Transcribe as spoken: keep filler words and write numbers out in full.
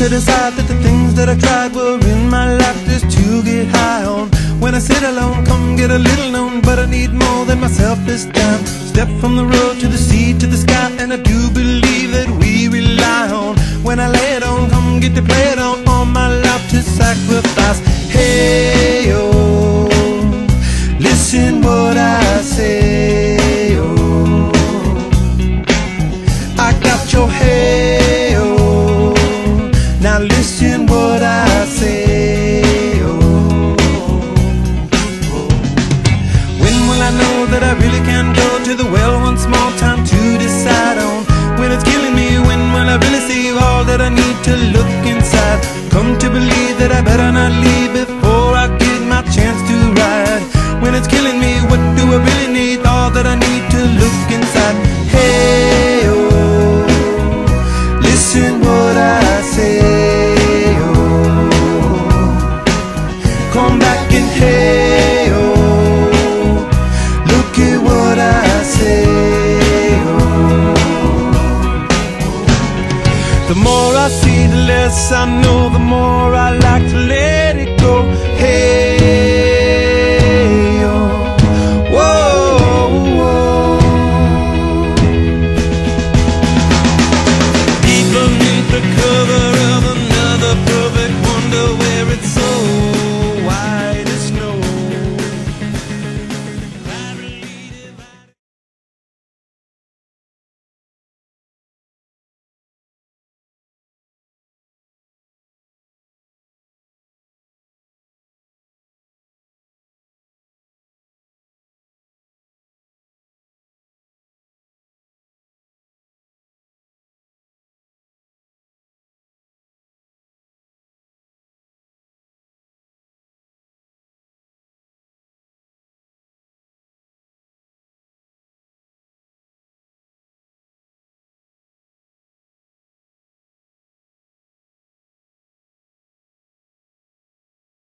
to decide that the things that I tried were in my life just to get high on. When I sit alone, come get a little known, but I need more than myself this time. Step from the road to the sea to the sky, and I do believe that we rely on. When I lay it on, come get to play it on, all my life to sacrifice. Hey, oh, listen what I say, oh, I got your hey, oh, now listen what I say, oh, when will I know that I really can go to the well once more? Time to decide on when it's killing me. When will I really see all that I need to look inside? Come to believe that I better not leave before I get my chance to ride. When it's killing me, what do I really need? All that I need to look inside. Hey, oh, listen what I say, oh, come back and hey, oh, look at what I say, oh. The more I see, the less I know, the more I like to